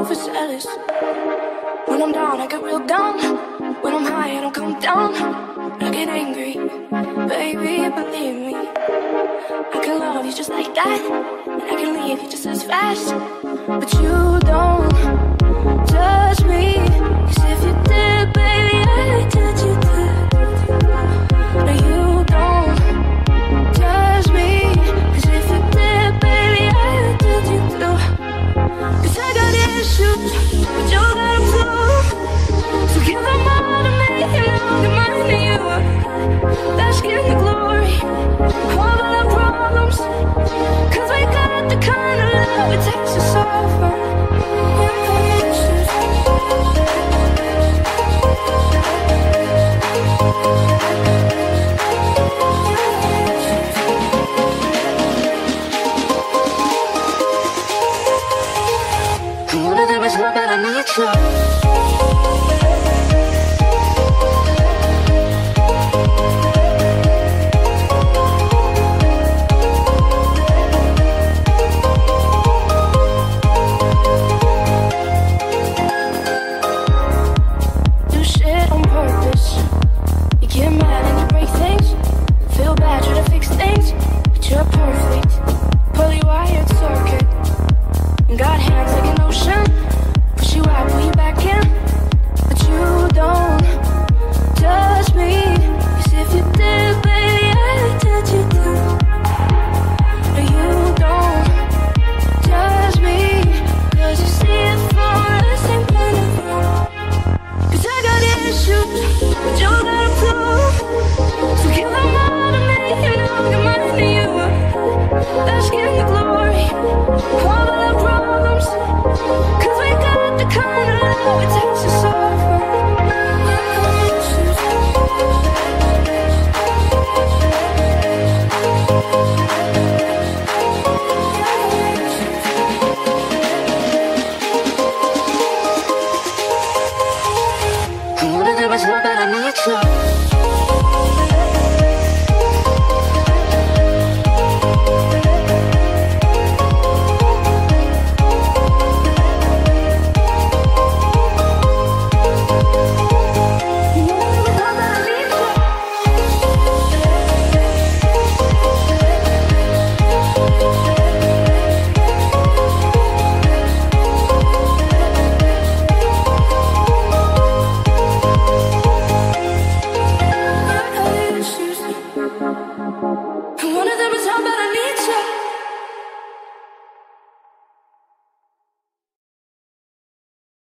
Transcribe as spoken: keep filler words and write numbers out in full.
overzealous. When I'm down, I get real down. When I'm high, I don't come down. I get angry, baby, believe me. I can love you just like that, and I can leave you just as fast. But you don't judge me, 'cause if you did, baby, I'd judge you too. No, you don't judge me, 'cause if you did, baby, I'd judge you too. 'Cause I got issues, but you got them too. So give them all to me, and I'll give mine to you. Bask in the glory of all our problems, 'cause we got the kind of love it takes to suffer. One of them is love, but I need you.